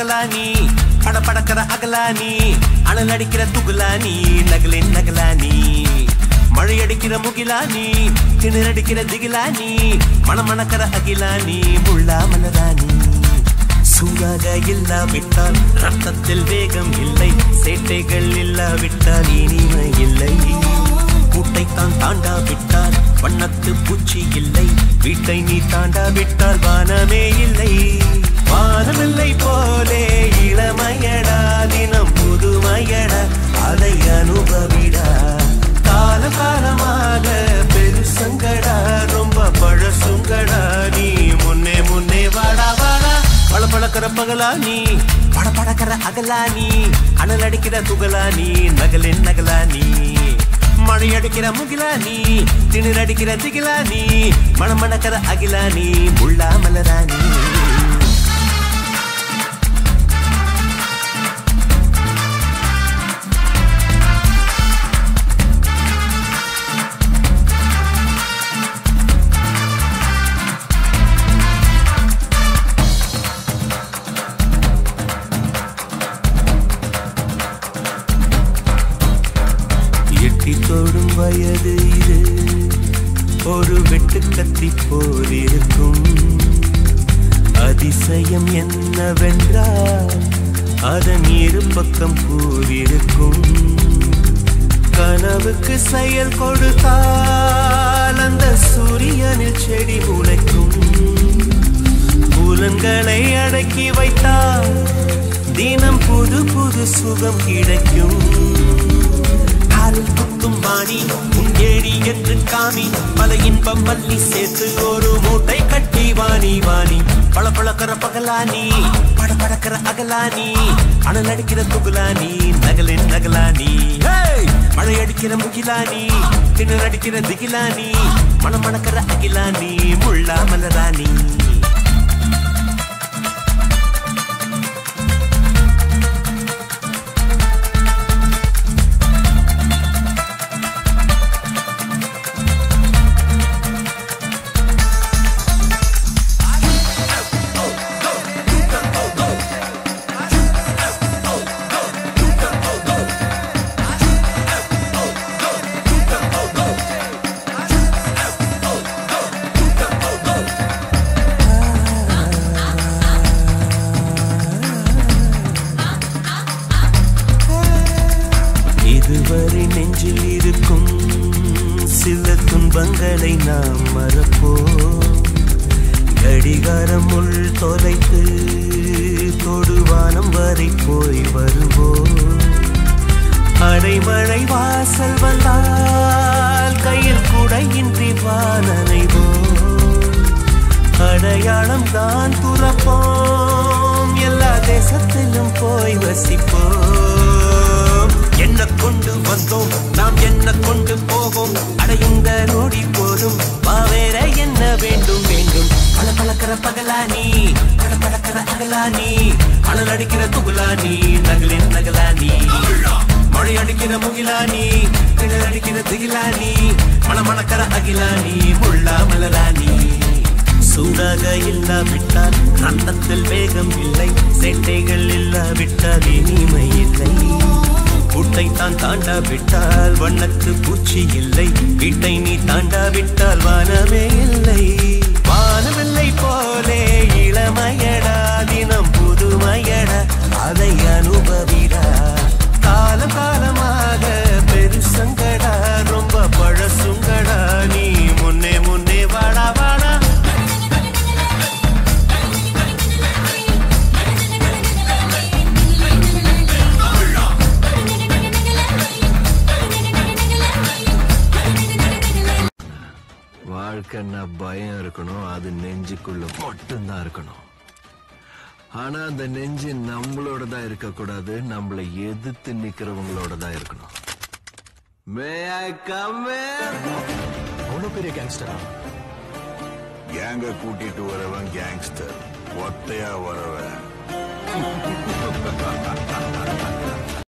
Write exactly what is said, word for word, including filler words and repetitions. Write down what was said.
பகலானி பட படக்கிற அகலானி அனல் அடிக்கிற துகுலானி நகலின் நகலானி மழை அடிக்கிற முகிலானி திணறடிக்கிற திகிலானி மணமணக்கிற அகிலானி முள்ளா மலரானி சூடாக இல்லாவிட்டால் ரத்தத்தில் வேகம் இல்லை சேட்டைகள் இல்லாவிட்டால் இனிமை இல்லை கூட்டைத்தான் தாண்டாவிட்டால் வண்ணத்து பூச்சி இல்லை வீட்டை நீ தாண்டாவிட்டால் வானமே இல்லை வானமில்லை போலே இளமையடா தினம் புதுமையடா அதை அனுபவிடா கால காலமாக பெருசங்கடா ரொம்ப பழசுங்கடா நீ முன்னே முன்னே வாடா வாடா பழ பழக்கிற பகலானி பட படக்கிற அகலானி அனல் அடிக்கிற துகலானி நகலின் நகலானி மழை அடிக்கிற முகிலானி திணற அடிக்கிற திகிலானி மணமணக்கிற அகிலானி முள்ளா மலரானி தோடும் வயது இது ஒரு வெட்டு கத்தி போல் இருக்கும் அதிசயம் என்னவென்றால் அதன் இரு பக்கம் பூவிருக்கும் கனவுக்கு செயல் கொடுத்தால் அந்த சூரியனில் செடி முளைக்கும் புலன்களை அடக்கி வைத்தால் தினம் புது புது சுகம் கிடைக்கும் குத்தும் வாணி உங்கேடி என்று காமி பல இன்பம் மல்லி சேர்த்து ஒரு மூட்டை கட்டி வாணி வாணி பழ பழக்கிற பகலானி பட படக்கிற அகலானி அனல் அடிக்கிற துகுலானி நகலின் நகலானி மழை அடிக்கிற முகிலானி திணற அடிக்கிற திகிலானி மணமணக்கிற அகிலானி முள்ளா மலரானி இதுவரை நெஞ்சில் இருக்கும் சில துன்பங்களை நாம் மறப்போம் கடிகாரம் உள் தொலைத்து தொடுவானம் வரை போய் வருவோம் அடைமழை வாசல் வந்தால் கையில் குடையின்றி வானனைவோம் அடையாளம் தான் துறப்போம் எல்லா தேசத்திலும் போய் வசிப்போம் என்ன கொண்டு வந்தோம் நாம் என்ன கொண்டு போவோம் அடையுங்க நோடி போதும் வேற என்ன வேண்டும் வேண்டும் பல பழக்கிற பகலானி பட பழக்கிற அகலானி அனல் அடிக்கிற துகுலானி நகலின் நகலானி மழை அடிக்கிற முகிலானி திணற அடிக்கிற திகிலானி மணமணக்கிற அகிலானி முள்ளா மலரானி சூடாக இல்லாவிட்டால் ரத்தத்தில் வேகம் இல்லை சேட்டைகள் இல்லாவிட்டால் இனிமை இல்லை கூட்டைத்தான் தாண்டாவிட்டால் வண்ணத்து பூச்சி இல்லை வீட்டை நீ தாண்டாவிட்டால் வானமே இல்லை வானமில்லை போலே இளமையடா தினம் புதுமையடா அதை அனுபவிடா காலம் காலமாக பெருசங்கடா ரொம்ப பழசுங்கடா நீ முன்னே முன்னே வாடா வாடா வாழ்க்கைன்னா பயம் இருக்கணும் அது நெஞ்சுக்குள்ள மட்டும்தான் இருக்கணும் ஆனா அந்த நெஞ்சு நம்மளோட தான் இருக்க கூடாது நம்மளை எதிர்த்து நிக்கிறவங்களோட தான் இருக்கணும் மே ஐ கம் அவ்வளவு பெரிய கேங்ஸ்டரா கேங்க கூட்டிட்டு வரவன் கேங்ஸ்டர் ஒத்தையா வரவன்